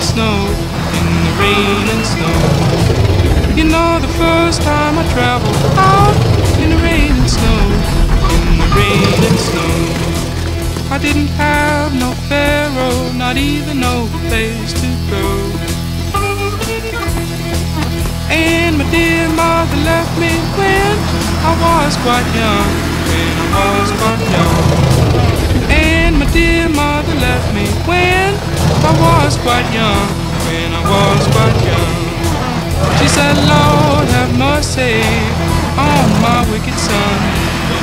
and snow, in the rain and snow. You know the first time I traveled out in the rain and snow, in the rain and snow. I didn't have no pharaoh, not even no place to go. And my dear mother left me when I was quite young, when I was quite young. And my dear mother left me when I was quite young, when I was quite young. She said, Lord, have mercy on my wicked son.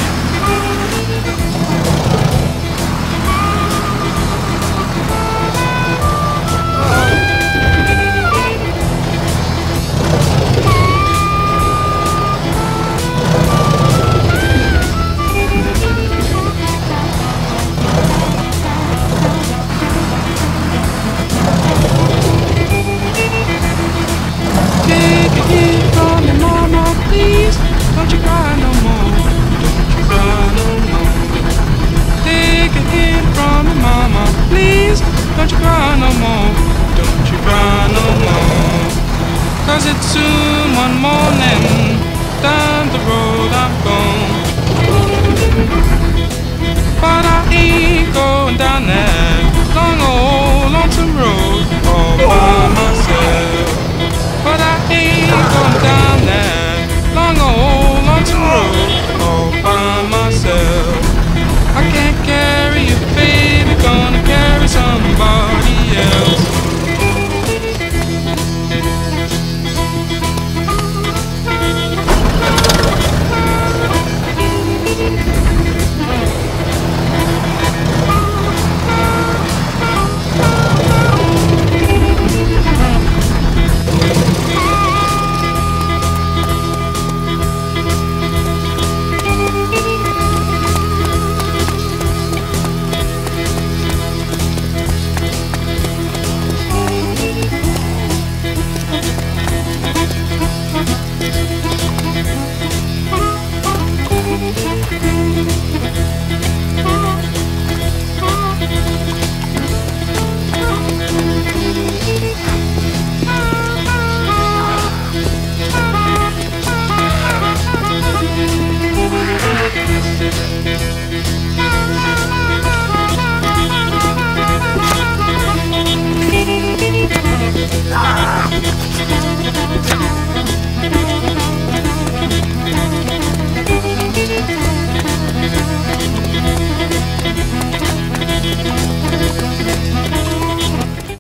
Take a hint from me, mama, please. Don't you cry no more. Don't you cry no more. Take a hint from me, mama, please. Don't you cry no more. Don't you cry no more. 'Cause it's soon one morning. Down the road I'm gone. But I ain't going down